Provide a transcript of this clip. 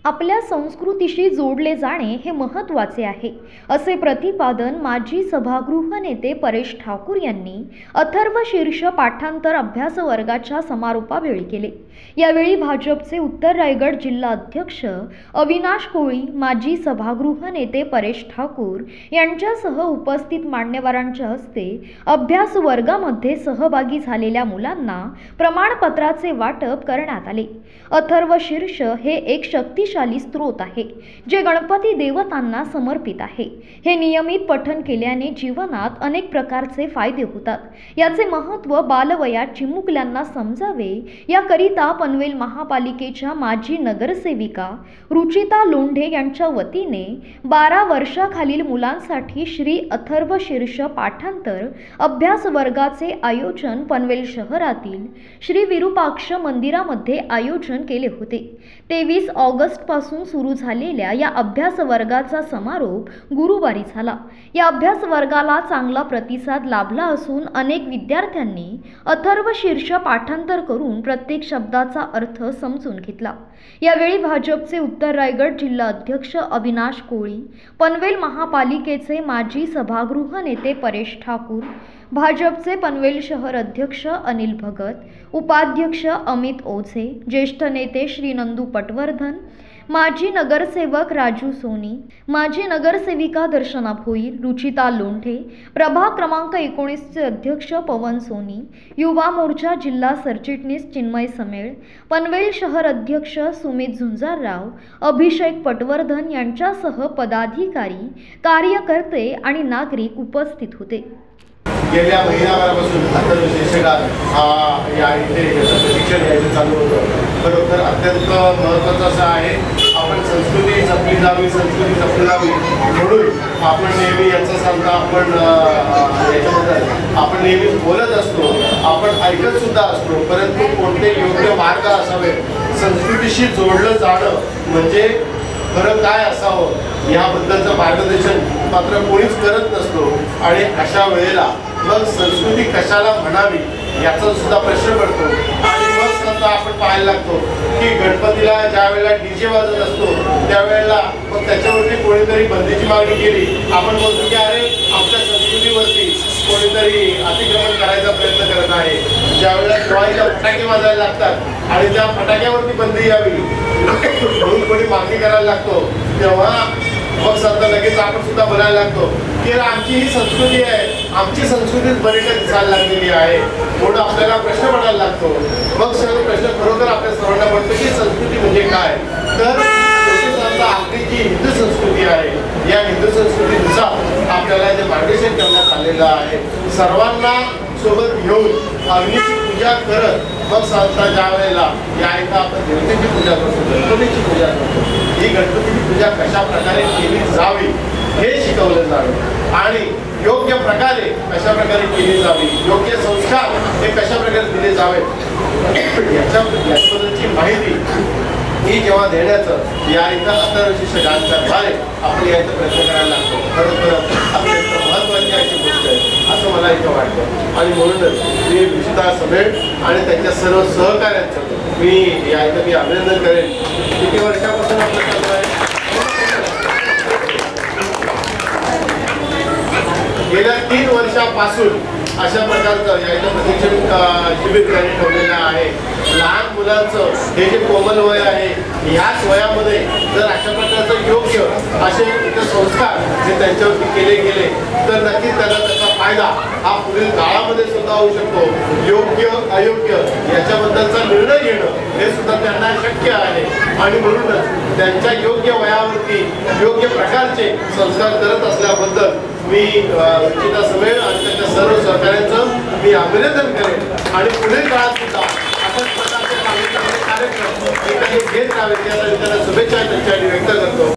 आपल्या संस्कृतीशी जोडले जाणे हे महत्त्वाचे आहे, असे प्रतिपादन माजी सभागृह नेते परेश ठाकूर यांनी अथर्व शीर्ष पाठांतर अभ्यास वर्गाच्या समारोपावेळी केले। यावेळी भाजपचे उत्तर रायगड जिल्हा अध्यक्ष अविनाश कोळी, माजी सभागृह नेते परेश ठाकूर यांच्यासह उपस्थित मान्यवरांच्या हस्ते अभ्यास वर्गामध्ये सहभागी झालेल्या मुलांना प्रमाणपत्राचे वाटप करण्यात आले। अथर्व शीर्ष हे एक शक्तिशाली स्त्रोत आहे, जे गणपती देवतांना समर्पित आहे। हे नियमित पठण केल्याने जीवनात अनेक प्रकारचे फायदे होतात। याचे महत्त्व बालवयात चिमुकल्यांना समजावे याकरिता पनवेल महापालिकेच्या माजी नगरसेविका रुचिता लोंढे यांच्या वतीने 12 वर्षाखालील मुलांसाठी श्री अथर्व शीर्ष पाठांतर अभ्यास वर्गाचे आयोजन पनवेल शहरातील श्री विरूपाक्ष मंदिरामध्ये आयोजन केले होते। 23 ऑगस्ट पासून सुरू झालेल्या या अभ्यास वर्गाचा समारोप गुरुवारी झाला। या अभ्यास वर्गाला चांगला प्रतिसाद लाभला असून अनेक विद्यार्थ्यांनी अथर्व शीर्ष पाठांतर करून प्रत्येक शब्दाचा अर्थ समजून घेतला। यावेळी भाजपचे उत्तर रायगड जिल्हा अध्यक्ष अविनाश कोळी, पनवेल महापालिकेचे माजी सभागृह नेते परेश ठाकूर, भाजपचे पनवेल शहर अध्यक्ष अनिल भगत, उपाध्यक्ष अमित ओझे, ज्येष्ठ नेते श्री नंदू पटवर्धन, माजी नगरसेवक राजू सोनी, माजी नगरसेविका दर्शना भोईर, रुचिता लोंढे, प्रभाग क्रमांक 19 चे अध्यक्ष पवन सोनी, युवा मोर्चा जिल्हा सरचिटणीस चिन्मय समेळ, पनवेल शहर अध्यक्ष सुमित झुंजारराव, अभिषेक पटवर्धन यांच्यासह पदाधिकारी, कार्यकर्ते आणि नागरिक उपस्थित होते। गेल्या महिनाभरापासून अथर्व शीर्षकात या इथे प्रशिक्षण यायचं चालू होतं। खरोखर अत्यंत महत्त्वाचं असं आहे, आपण संस्कृती जपली जावी, संस्कृती जपली जावी म्हणून आपण नेहमी याचा सांगता आपण याच्याबद्दल आपण नेहमी बोलत असतो, आपण ऐकत सुद्धा असतो, परंतु कोणते योग्य मार्ग असावे, संस्कृतीशी जोडलं जाणं म्हणजे खरं काय असावं याबद्दलचं मार्गदर्शन मात्र कोणीच करत नसतो। आणि अशा वेळेला मग संस्कृती कशाला म्हणावी याचा सुद्धा प्रश्न पडतो। आणि मग समजा आपण पाहायला लागतो की गणपतीला ज्या वेळेला डीजे वाजत असतो त्यावेळेला मग त्याच्यावरती कोणीतरी बंदीची मागणी केली, आपण बोलतो की अरे आमच्या संस्कृतीवरती कोणीतरी अतिक्रमण करायचा प्रयत्न करत आहे। ज्यावेळेला दिवाळीला फटाके वाजायला लागतात आणि त्या फटाक्यावरती बंदी यावी म्हणून कोणी मागणी करायला लागतो, तेव्हा मग समजा लगेच आपण सुद्धा बोलायला लागतो की आमची ही संस्कृती आहे, आमची संस्कृतीच पर्यटक दिसायला लागलेली आहे, म्हणून आपल्याला प्रश्न पडायला लागतो। मग सगळं प्रश्न खरोखर आपल्या सर्वांना पडतो की संस्कृती म्हणजे काय। तर आपली जी हिंदू संस्कृती आहे, या हिंदू संस्कृतीनुसार आपल्याला जे मार्गदर्शन करण्यात आलेलं आहे, सर्वांना सोबत घेऊन अग्नीची पूजा करत मग संस्था ज्या वेळेला या एका आपण देवतेची पूजा करतो, गणपतीची पूजा करतो, ही गणपतीची पूजा कशा प्रकारे केली जावी हे शिकवलं जावं आणि योग्य प्रकारे कशा प्रकारे केली जावी, योग्य संस्कार हे कशा प्रकारे दिले जावेत याच्याबद्दलची माहिती ही जेव्हा देण्याचं या इथं अथर्व शीर्षकाद्वारे आपण याचा प्रयत्न करायला लागतो। खरोखर अत्यंत महत्त्वाची अशी गोष्ट आहे असं मला इथं वाटतं। आणि म्हणूनच मी रुचिता समेळ आणि त्यांच्या सर्व सहकार्यांचं मी या इथं अभिनंदन करेन। किती वर्षापासून आपलं चालू आहे, गेल्या 3 वर्षापासून अशा प्रकारचं या इथं प्रशिक्षण शिबिर त्यांनी ठेवलेलं आहे। लहान मुलांचं हे जे कोमल वय आहे, ह्याच वयामध्ये जर अशा प्रकारचं योग्य असे इतर संस्कार जे त्यांच्यावरती केले गेले तर नक्कीच त्याला त्याचा फायदा हा पुढील काळामध्ये सुद्धा होऊ शकतो। योग्य अयोग्य याच्याबद्दलचा निर्णय घेणं हे सुद्धा त्यांना शक्य आहे आणि म्हणूनच त्यांच्या योग्य वयावरती योग्य प्रकारचे संस्कार करत असल्याबद्दल मी रुचिता समेळ आणि त्यांच्या सर्व सहकार्यांचं मी अभिनंदन करेन। आणि पुढील काळात सुद्धा अशाच प्रकारचे कार्यक्रम घेत राहावेत यासाठी त्यांना शुभेच्छा त्यांच्यासाठी व्यक्त करतो।